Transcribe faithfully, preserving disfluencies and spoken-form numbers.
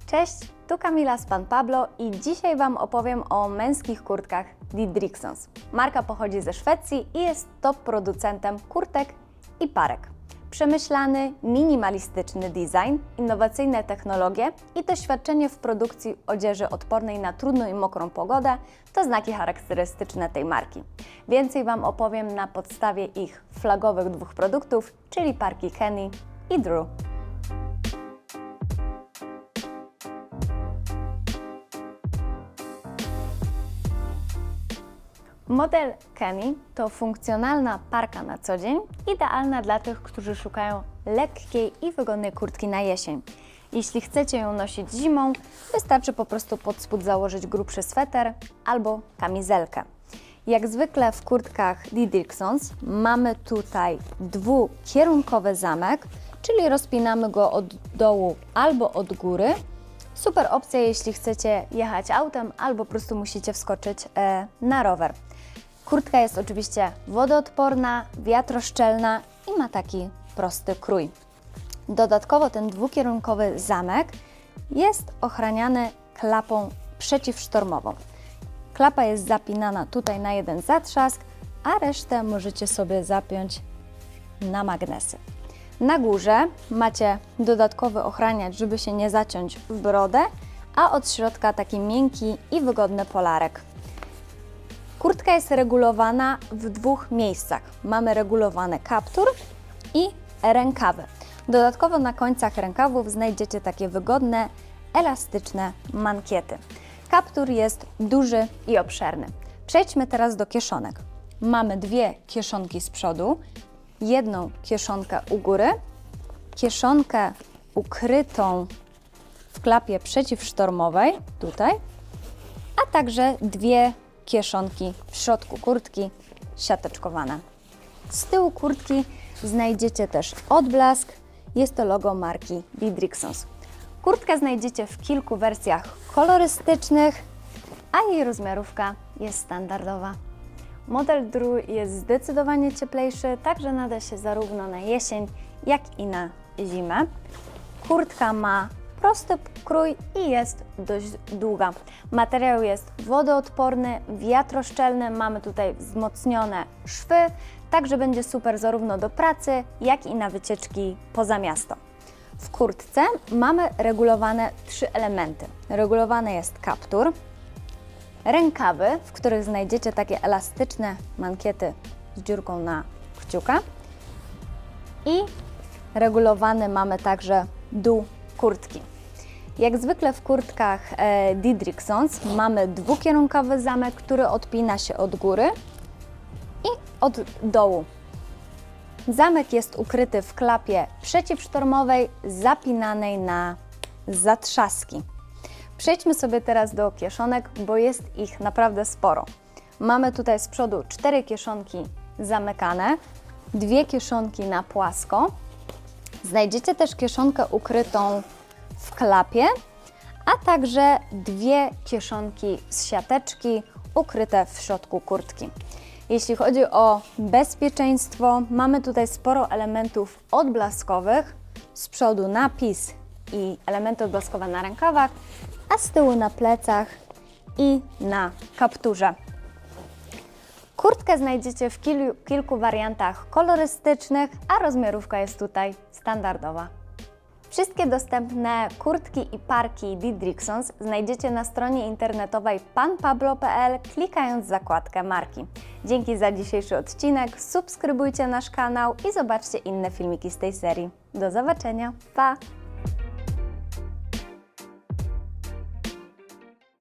Cześć, tu Kamila z Pan Pablo i dzisiaj Wam opowiem o męskich kurtkach Didriksons. Marka pochodzi ze Szwecji i jest top producentem kurtek i parek. Przemyślany, minimalistyczny design, innowacyjne technologie i doświadczenie w produkcji odzieży odpornej na trudną i mokrą pogodę to znaki charakterystyczne tej marki. Więcej Wam opowiem na podstawie ich flagowych dwóch produktów, czyli parki Kenny i Drew. Model Kenny to funkcjonalna parka na co dzień, idealna dla tych, którzy szukają lekkiej i wygodnej kurtki na jesień. Jeśli chcecie ją nosić zimą, wystarczy po prostu pod spód założyć grubszy sweter albo kamizelkę. Jak zwykle w kurtkach Didriksons mamy tutaj dwukierunkowy zamek, czyli rozpinamy go od dołu albo od góry. Super opcja, jeśli chcecie jechać autem albo po prostu musicie wskoczyć e, na rower. Kurtka jest oczywiście wodoodporna, wiatroszczelna i ma taki prosty krój. Dodatkowo ten dwukierunkowy zamek jest ochraniany klapą przeciwsztormową. Klapa jest zapinana tutaj na jeden zatrzask, a resztę możecie sobie zapiąć na magnesy. Na górze macie dodatkowy ochraniacz, żeby się nie zaciąć w brodę, a od środka taki miękki i wygodny polarek. Kurtka jest regulowana w dwóch miejscach. Mamy regulowany kaptur i rękawy. Dodatkowo na końcach rękawów znajdziecie takie wygodne, elastyczne mankiety. Kaptur jest duży i obszerny. Przejdźmy teraz do kieszonek. Mamy dwie kieszonki z przodu, jedną kieszonkę u góry, kieszonkę ukrytą w klapie przeciwsztormowej, tutaj, a także dwie kieszonki w środku kurtki siateczkowane. Z tyłu kurtki znajdziecie też odblask, jest to logo marki Didriksons. Kurtkę znajdziecie w kilku wersjach kolorystycznych, a jej rozmiarówka jest standardowa. Model Drew jest zdecydowanie cieplejszy, także nada się zarówno na jesień, jak i na zimę. Kurtka ma prosty krój i jest dość długa. Materiał jest wodoodporny, wiatroszczelny, mamy tutaj wzmocnione szwy, także będzie super zarówno do pracy, jak i na wycieczki poza miasto. W kurtce mamy regulowane trzy elementy. Regulowany jest kaptur, rękawy, w których znajdziecie takie elastyczne mankiety z dziurką na kciuka i regulowany mamy także dół kurtki. Jak zwykle w kurtkach e, Didriksons mamy dwukierunkowy zamek, który odpina się od góry i od dołu. Zamek jest ukryty w klapie przeciwsztormowej zapinanej na zatrzaski. Przejdźmy sobie teraz do kieszonek, bo jest ich naprawdę sporo. Mamy tutaj z przodu cztery kieszonki zamykane, dwie kieszonki na płasko. Znajdziecie też kieszonkę ukrytą w klapie, a także dwie kieszonki z siateczki ukryte w środku kurtki. Jeśli chodzi o bezpieczeństwo, mamy tutaj sporo elementów odblaskowych, z przodu napis i elementy odblaskowe na rękawach, a z tyłu na plecach i na kapturze. Kurtkę znajdziecie w kil kilku wariantach kolorystycznych, a rozmiarówka jest tutaj standardowa. Wszystkie dostępne kurtki i parki Didriksons znajdziecie na stronie internetowej pan pablo kropka p l, klikając w zakładkę marki. Dzięki za dzisiejszy odcinek, subskrybujcie nasz kanał i zobaczcie inne filmiki z tej serii. Do zobaczenia, pa!